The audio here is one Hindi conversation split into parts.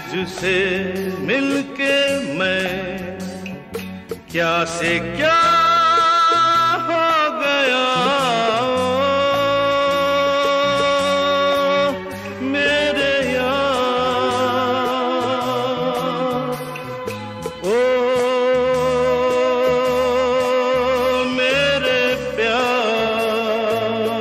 तुझसे मिलके मैं क्या से क्या हो गया, मेरे यार। ओ मेरे प्यार।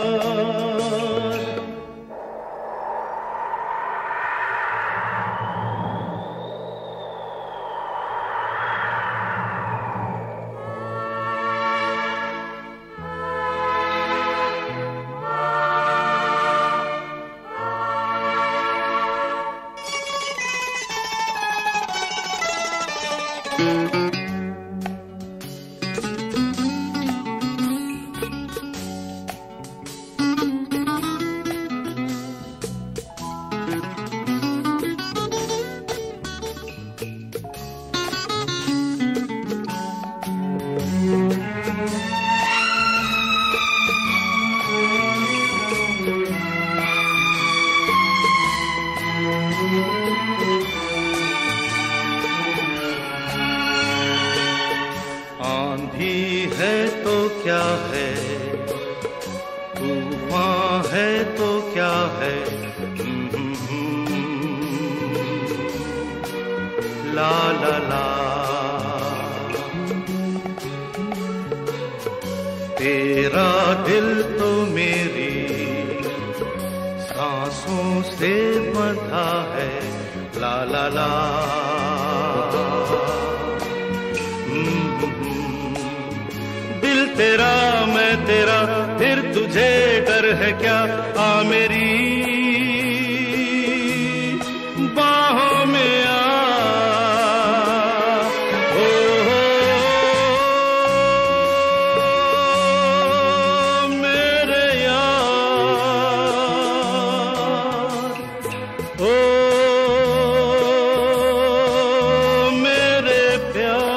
आंधी है तो क्या है, तूफान है तो क्या है, ला ला ला। तेरा दिल तो मेरी सांसों से बंधा है, ला ला ला। दिल तेरा मैं तेरा, फिर तुझे डर है क्या, आ मेरी बाहों में आ। ओ मेरे यार। ओ मेरे प्यार।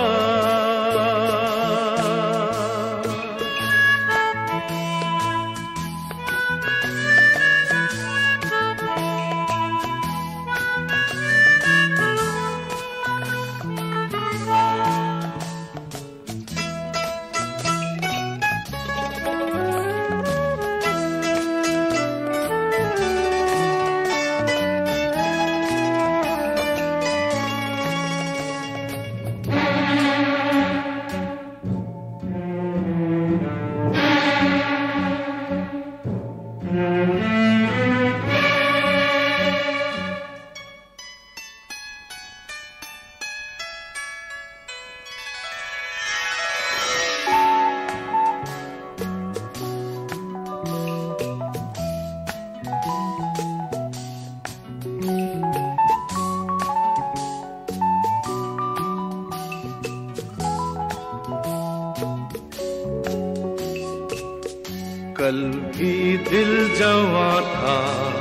कल भी दिल जवां था,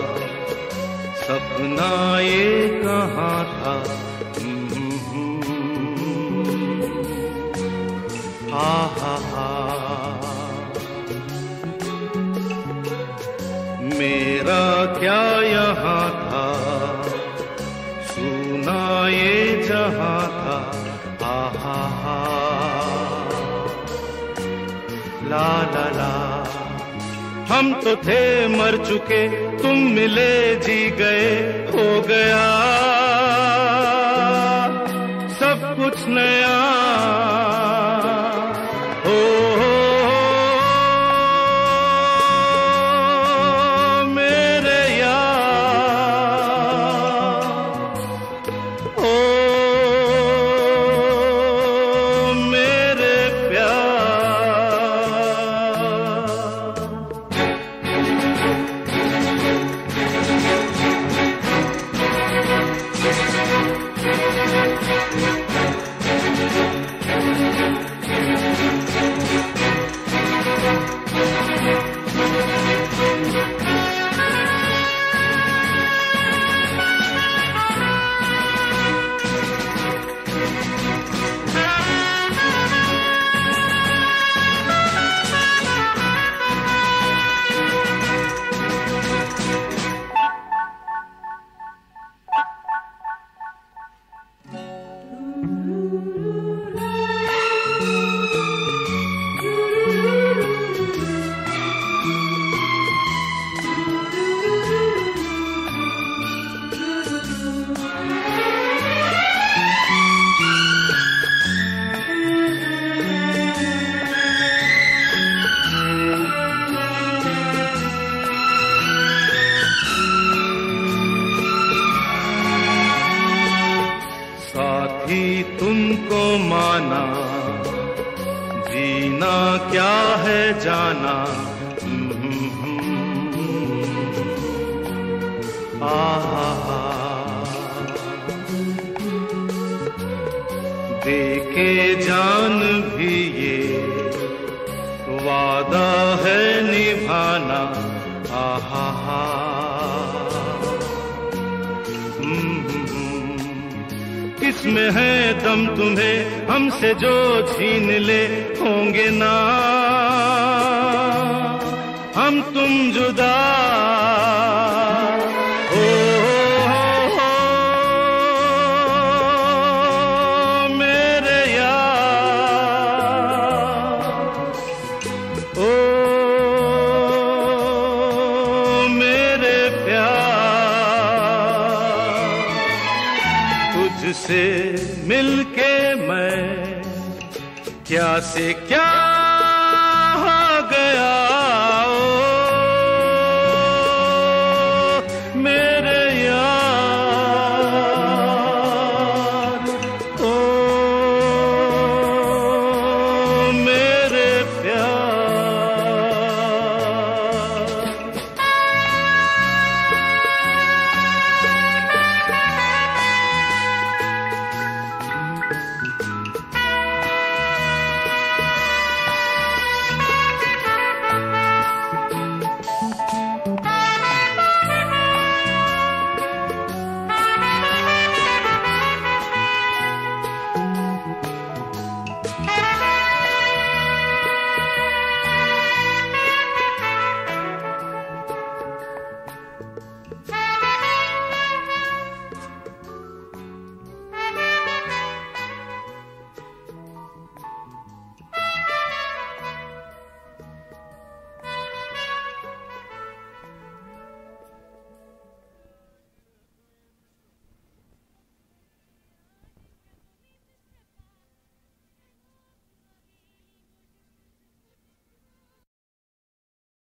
सपना ये कहाँ था, हा हा। मेरा क्या यहाँ था, सुना ये जहाँ था, हा हा। ला ला ला। हम तो थे मर चुके, तुम मिले जी गए, हो गया सब कुछ नया। हो मेरे यार। ओ मेरे प्यार। माना, जीना क्या है जाना। देके जान भी ये वादा है निभाना। आहा हा। किसमें है दम तुम्हें हमसे जो छीन ले, होंगे ना हम तुम जुदा। मेरे यार, ओ मेरे प्यार, तुझसे मिलके मैं क्या से क्या